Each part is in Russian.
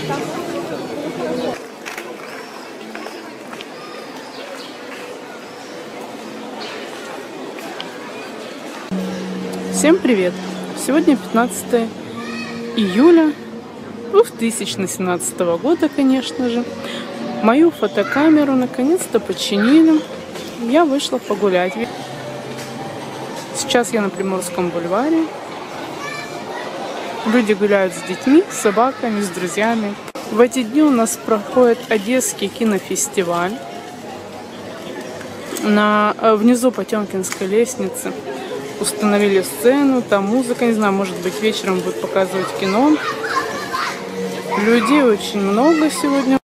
Всем привет! Сегодня 15 июля 2017 года, конечно же. Мою фотокамеру наконец-то починили. Я вышла погулять. Сейчас я на Приморском бульваре. Люди гуляют с детьми, с собаками, с друзьями. В эти дни у нас проходит Одесский кинофестиваль. Внизу Потемкинской лестницы установили сцену, там музыка, не знаю, может быть вечером будут показывать кино. Людей очень много сегодня.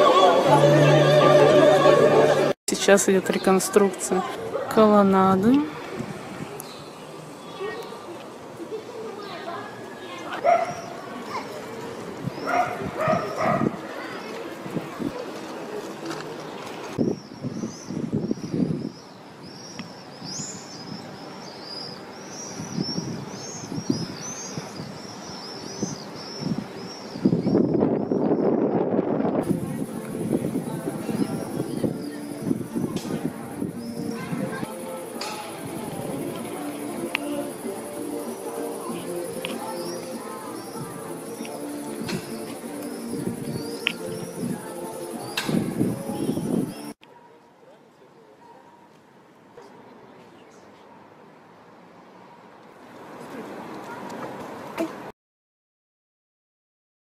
Сейчас идет реконструкция колоннады.